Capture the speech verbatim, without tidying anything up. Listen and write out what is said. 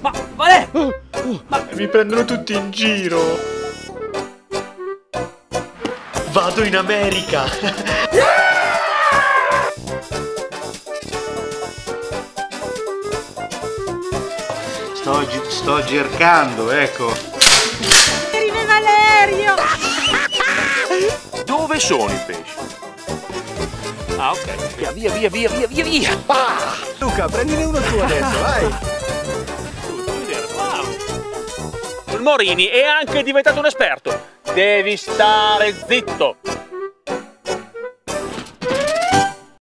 Ma, Vale! Ma mi prendono tutti in giro. Vado in America. Sto, sto cercando, ecco. Vive Valerio! Dove sono i pesci? Ah, ok. Via, via, via, via, via, via, via. Ah! Luca, prendine uno tu adesso, vai! Wow. Il Morini è anche diventato un esperto. Devi stare zitto.